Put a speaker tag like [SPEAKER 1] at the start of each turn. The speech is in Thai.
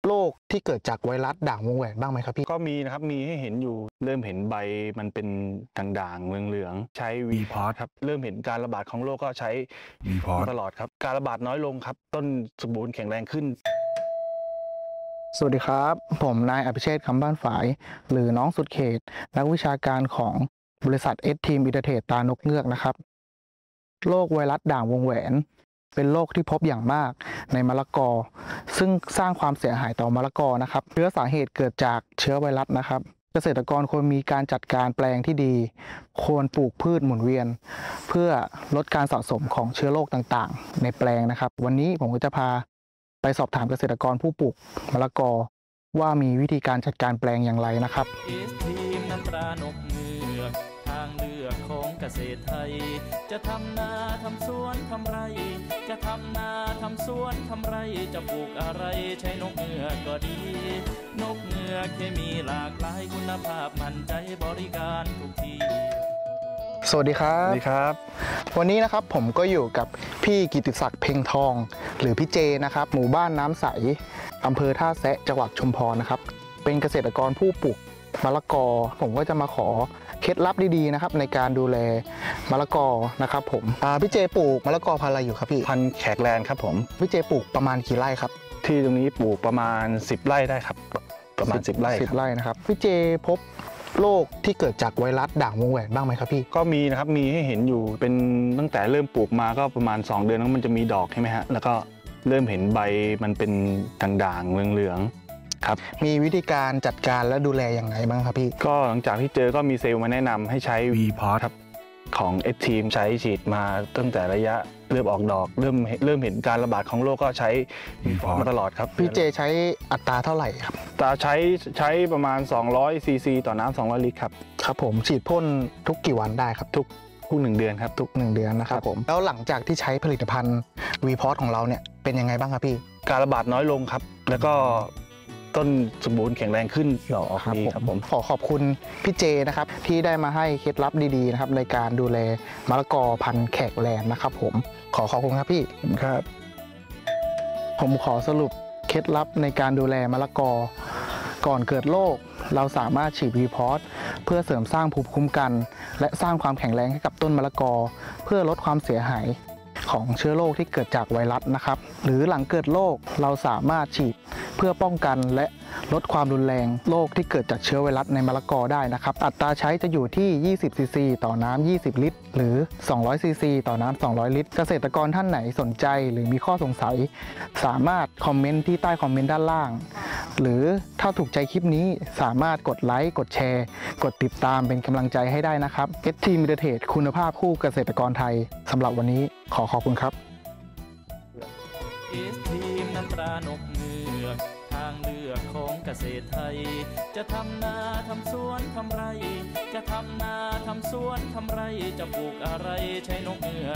[SPEAKER 1] โรคที่เกิดจากไวรัสด่างวงแหวนบ้างไหมครับพี่
[SPEAKER 2] ก็มีนะครับมีให้เห็นอยู่เริ่มเห็นใบมันเป็นด่างๆเหลืองๆใช้วีพอร์ตครับเริ่มเห็นการระบาดของโรคก็ใช้วีพอร์ตตลอดครับการระบาดน้อยลงครับต้นสมบูรณ์แข็งแรงขึ้น
[SPEAKER 1] สวัสดีครับผมนายอภิเชษฐ์คำบ้านฝายหรือน้องสุดเขตนักวิชาการของบริษัทเอสทีมอินเตอร์เทรดตานกเงือกนะครับโรคไวรัสด่างวงแหวนเป็นโรคที่พบอย่างมากในมะละกอซึ่งสร้างความเสียหายต่อมะละกอนะครับเชื้อสาเหตุเกิดจากเชื้อไวรัสนะครับเกษตรกรควรมีการจัดการแปลงที่ดีควรปลูกพืชหมุนเวียนเพื่อลดการสะสมของเชื้อโรคต่างๆในแปลงนะครับวันนี้ผมก็จะพาไปสอบถามเกษตรกรผู้ปลูกมะละกอว่ามีวิธีการจัดการแปลงอย่างไรนะครับ
[SPEAKER 3] ทีมน้ำตรานกเงือกทางเลือกของเกษตรไทยจะทำนาทำสวนทำไรจะทำนาทำสวนทำไรจะปลูกอะไรใช้นกเงือกก็ดีนกเงือกเคมีหลากหลายคุณภาพมั่นใจบริการทุกที่
[SPEAKER 1] สวัสดีครับ
[SPEAKER 2] สวัสดีครับ
[SPEAKER 1] วันนี้นะครับผมก็อยู่กับพี่กิติศักดิ์เพ็งทองหรือพี่เจนะครับหมู่บ้านน้ำใสอำเภอท่าแซะจังหวัดชุมพรนะครับเป็นเกษตรกรผู้ปลูกมะละกอผมก็จะมาขอเคล็ดลับดีๆนะครับในการดูแลมะละกอนะครับผมพี่เจปลูกมะละกอพันธุ์อะไรอยู่ครับพี่
[SPEAKER 2] พันแขกแลนด์ครับผม
[SPEAKER 1] พี่เจปลูกประมาณกี่ไร่ครับ
[SPEAKER 2] ที่ตรงนี้ปลูกประมาณ10 ไร่ได้ครับประมาณ10 ไร่
[SPEAKER 1] 10 ไร่นะครับพี่เจพบโรคที่เกิดจากไวรัสด่างวงแหวนบ้างไหมครับพี่
[SPEAKER 2] ก็มีนะครับมีให้เห็นอยู่เป็นตั้งแต่เริ่มปลูกมาก็ประมาณ2 เดือนแล้วมันจะมีดอกใช่ไหมฮะแล้วก็เริ่มเห็นใบมันเป็นด่างๆเหลืองๆครับ
[SPEAKER 1] มีวิธีการจัดการและดูแลอย่างไรบ้างครับพี่
[SPEAKER 2] ก็หลังจากที่เจอก็มีเซลล์มาแนะนำให้ใช้ V p o t ครับของ S Team ใช้ฉีดมาตั้งแต่ระยะเริ่มออกดอกเริ่มเห็นการระบาดของโรคก็ใช้ V p o t มาตลอดครับ
[SPEAKER 1] พี่เจใช้อัตราเท่าไหร่ครับ
[SPEAKER 2] ตาใช้ประมาณ200 ซีซีต่อน้ำ200 ลิตรครับ
[SPEAKER 1] ครับผมฉีดพ่นทุกกี่วันได้ครับทุก
[SPEAKER 2] 1 เดือนครับ
[SPEAKER 1] ทุก1 เดือนนะครับผมแล้วหลังจากที่ใช้ผลิตภัณฑ์ V p o t ของเราเนี่ยเป็นยังไงบ้างครับพี่
[SPEAKER 2] การระบาดน้อยลงครับแล้วก็ต้นสมบูรณ์แข็งแรงขึ้นดอกออกดีครับผม
[SPEAKER 1] ขอบคุณพี่เจนะครับที่ได้มาให้เคล็ดลับดีๆนะครับในการดูแลมะละกอพันธุ์แขกแลนด์นะครับผมขอบคุณครับพี่
[SPEAKER 2] ครับ
[SPEAKER 1] ผมขอสรุปเคล็ดลับในการดูแลมะละกอก่อนเกิดโรคเราสามารถฉีด V p o t เพื่อเสริมสร้างภูมิคุ้มกันและสร้างความแข็งแรงให้กับต้นมะละกอเพื่อลดความเสียหายของเชื้อโรคที่เกิดจากไวรัสนะครับหรือหลังเกิดโรคเราสามารถฉีดเพื่อป้องกันและลดความรุนแรงโรคที่เกิดจากเชื้อไวรัสในมะละกอได้นะครับอัตราใช้จะอยู่ที่20 ซีซีต่อน้ำ20 ลิตรหรือ200 ซีซีต่อน้ำ200 ลิตรเกษตรกรท่านไหนสนใจหรือมีข้อสงสัยสามารถคอมเมนต์ที่ใต้คอมเมนต์ด้านล่างหรือถ้าถูกใจคลิปนี้สามารถกดไลค์กดแชร์กดติดตามเป็นกำลังใจให้ได้นะครับ ST Meditate คุณภาพคู่เกษตรกรไทยสำหรับวันนี้ขอบคุณครับ
[SPEAKER 3] ทีมน้ำตรานกเงือกทางเลือกของเกษตรไทยจะทำนาทำสวนทำไรจะทำนาทำสวนทำไรจะปลูกอะไรใช้นกเงือก